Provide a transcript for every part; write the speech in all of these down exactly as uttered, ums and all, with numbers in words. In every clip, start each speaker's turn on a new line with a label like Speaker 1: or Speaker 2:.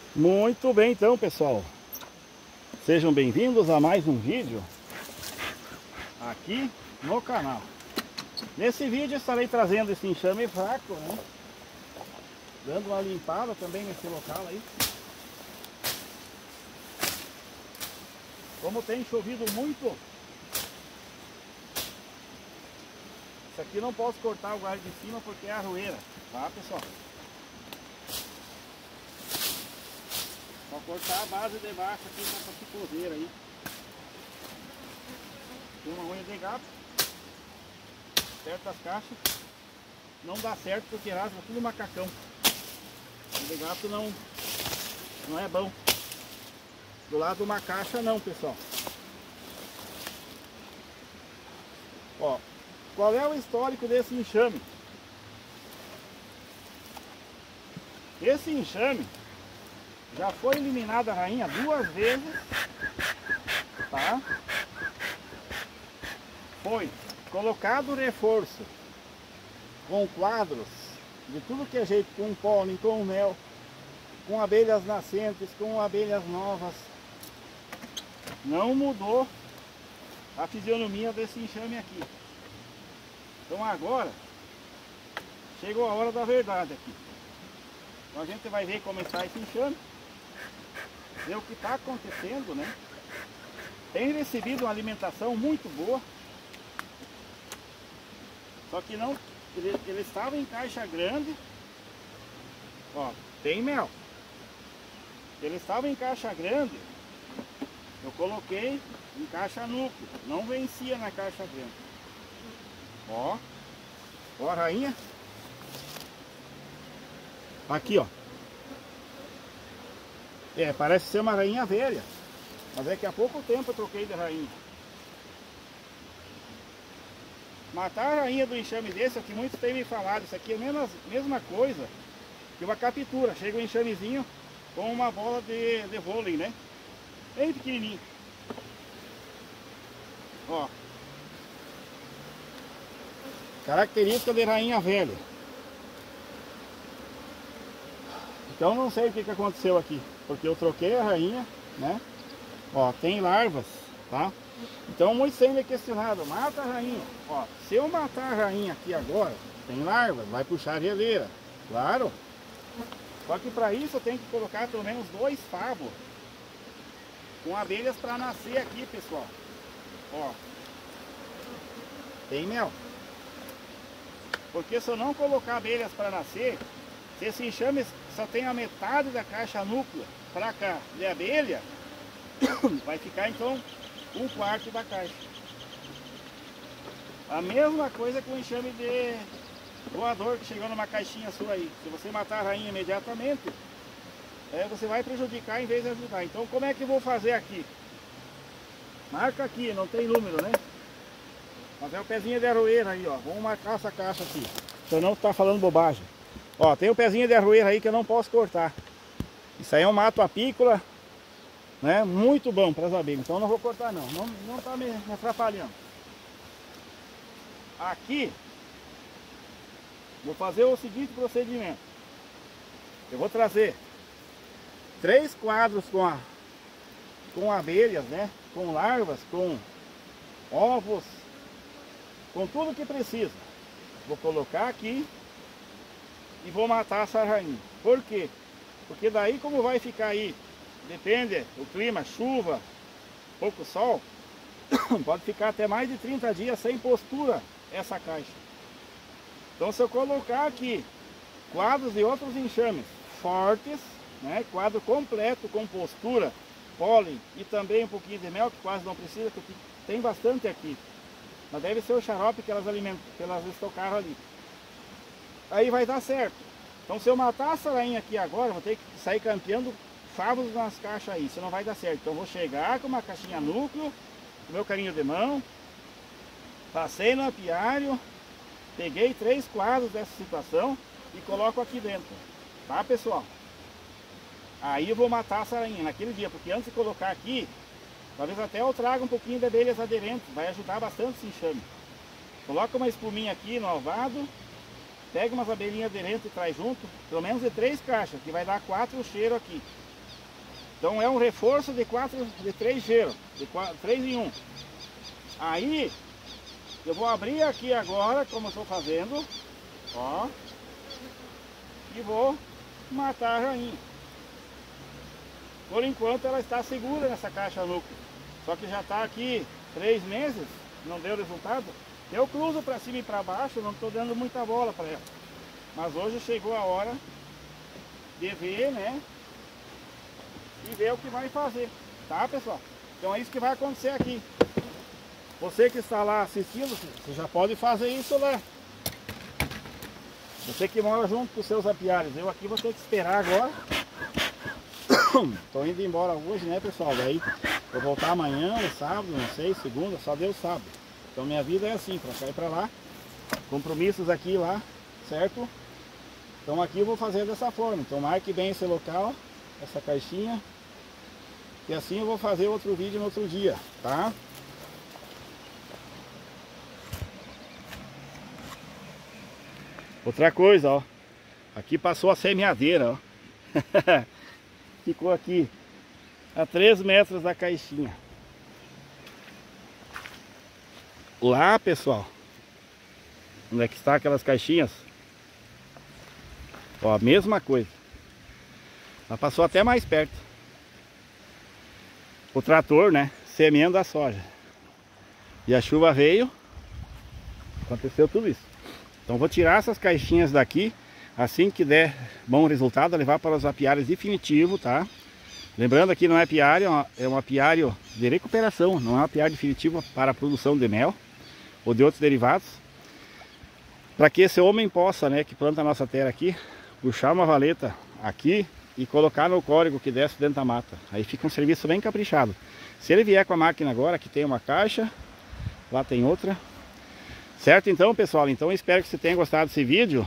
Speaker 1: Muito bem então, pessoal, sejam bem-vindos a mais um vídeo aqui no canal. Nesse vídeo estarei trazendo esse enxame fraco, né? Dando uma limpada também nesse local aí. Como tem chovido muito, isso aqui não posso cortar o galho de cima porque é arrueira, tá, pessoal? Vou cortar a base de baixo aqui com essa picoseira aí. Tem uma unha de gato, certas caixas não dá certo porque rasga tudo macacão. O de gato não, não é bom. Do lado de uma caixa não, pessoal. Ó, qual é o histórico desse enxame? Esse enxame já foi eliminada a rainha duas vezes, tá? Foi colocado reforço com quadros de tudo que é jeito, com pólen, com mel, com abelhas nascentes, com abelhas novas. Não mudou a fisionomia desse enxame aqui. Então agora chegou a hora da verdade aqui. Então a gente vai ver como está esse enxame, ver o que está acontecendo, né? Tem recebido uma alimentação muito boa, só que não, ele, ele estava em caixa grande, ó, tem mel. Ele estava em caixa grande, eu coloquei em caixa núcleo, não vencia na caixa grande. Ó, ó a rainha. Aqui, ó. É, parece ser uma rainha velha, mas é que há pouco tempo eu troquei de rainha. Matar a rainha do enxame desse, é o que muitos têm me falado. Isso aqui é a mesma, mesma coisa que uma captura. Chega um enxamezinho com uma bola de, de vôlei, né? Bem pequenininho. Ó. Característica de rainha velha. Então não sei o que, que aconteceu aqui, porque eu troquei a rainha, né? Ó, tem larvas, tá? Então muitos têm me questionado, mata a rainha. Ó, se eu matar a rainha aqui agora, tem larvas, vai puxar a geleira, claro. Só que para isso eu tenho que colocar pelo menos dois favos com abelhas para nascer aqui, pessoal. Ó, tem mel. Porque se eu não colocar abelhas para nascer, se esse enxame só tem a metade da caixa núclea para cá de abelha, vai ficar então um quarto da caixa. A mesma coisa com o enxame de voador que chegou numa caixinha sua aí. Se você matar a rainha imediatamente, é, você vai prejudicar em vez de ajudar. Então como é que eu vou fazer aqui? Marca aqui, não tem número, né? Mas é o pezinho de arroeira aí, ó. Vamos marcar essa caixa aqui, senão tá falando bobagem. Ó, tem o pezinho de arroeira aí que eu não posso cortar. Isso aí é um mato apícola, né? Muito bom para as abelhas. Então não vou cortar não. Não, não tá me, me atrapalhando. Aqui vou fazer o seguinte procedimento. Eu vou trazer três quadros com a, com abelhas, né? Com larvas, com ovos, com tudo que precisa. Vou colocar aqui e vou matar essa rainha. Por quê? Porque daí como vai ficar aí, depende do clima, chuva, pouco sol, pode ficar até mais de trinta dias sem postura essa caixa. Então se eu colocar aqui quadros de outros enxames fortes, né, quadro completo com postura, pólen e também um pouquinho de mel, que quase não precisa, porque tem bastante aqui, mas deve ser o xarope que elas alimentam, que elas estocaram ali. Aí vai dar certo. Então se eu matar essa rainha aqui agora, vou ter que sair campeando favos nas caixas aí, senão vai dar certo. Então vou chegar com uma caixinha núcleo, com meu carinho de mão, passei no apiário, peguei três quadros dessa situação e coloco aqui dentro, tá, pessoal? Aí eu vou matar essa rainha naquele dia, porque antes de colocar aqui, talvez até eu traga um pouquinho de abelhas aderentes, vai ajudar bastante esse enxame. Coloca uma espuminha aqui no alvado, pega umas abelhinhas aderentes e traz junto, pelo menos de três caixas, que vai dar quatro cheiros aqui. Então é um reforço de quatro, de três geros, de quatro, três em um. Aí eu vou abrir aqui agora, como eu estou fazendo, ó, e vou matar a rainha. Por enquanto ela está segura nessa caixa núcleo, só que já está aqui três meses, não deu resultado. Eu cruzo para cima e para baixo, não estou dando muita bola para ela. Mas hoje chegou a hora de ver, né? E ver o que vai fazer, tá, pessoal? Então é isso que vai acontecer aqui. Você que está lá assistindo, você já pode fazer isso lá. Você que mora junto com os seus apiários. Eu aqui vou ter que esperar agora. Tô indo embora hoje, né, pessoal? Daí vou voltar amanhã, ou sábado, não sei, segunda, só Deus sabe. Então minha vida é assim, pra cá e pra lá. Compromissos aqui e lá, certo? Então aqui eu vou fazer dessa forma. Então marque bem esse local, essa caixinha. E assim eu vou fazer outro vídeo no outro dia, tá? Outra coisa, ó. Aqui passou a semeadeira, ó. Ficou aqui a três metros da caixinha. Lá, pessoal, onde é que está aquelas caixinhas? Ó, a mesma coisa. Ela passou até mais perto. O trator, né, semeando a soja. E a chuva veio. Aconteceu tudo isso. Então vou tirar essas caixinhas daqui. Assim que der bom resultado, levar para os apiários definitivos, tá? Lembrando aqui não é apiário, é um apiário de recuperação. Não é um apiário definitivo para a produção de mel ou de outros derivados. Para que esse homem possa, né, que planta a nossa terra aqui, puxar uma valeta aqui e colocar no córrego que desce dentro da mata. Aí fica um serviço bem caprichado. Se ele vier com a máquina agora, que tem uma caixa, lá tem outra. Certo então, pessoal? Então eu espero que você tenha gostado desse vídeo.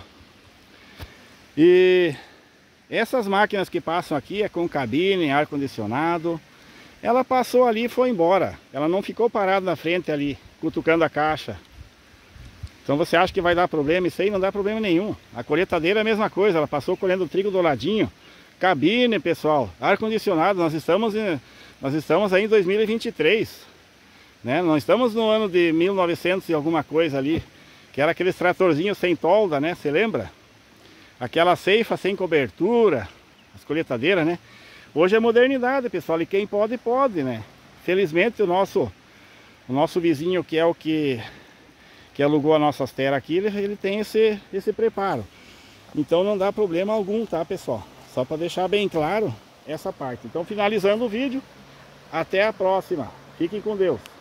Speaker 1: E essas máquinas que passam aqui é com cabine, ar-condicionado. Ela passou ali e foi embora. Ela não ficou parada na frente ali, cutucando a caixa. Então você acha que vai dar problema? Isso aí não dá problema nenhum. A colheitadeira é a mesma coisa, ela passou colhendo trigo do ladinho. Cabine, pessoal, ar-condicionado. Nós estamos, em, nós estamos aí em dois mil e vinte e três, né? Não estamos no ano de mil e novecentos e alguma coisa ali, que era aqueles tratorzinhos sem tolda, né? Você lembra? Aquela ceifa sem cobertura, as colheitadeiras, né? Hoje é modernidade, pessoal, e quem pode, pode, né? Felizmente o nosso, o nosso vizinho, que é o que, que alugou as nossas terras aqui, ele, ele tem esse, esse preparo. Então não dá problema algum, tá, pessoal? Só para deixar bem claro essa parte. Então finalizando o vídeo, até a próxima. Fiquem com Deus.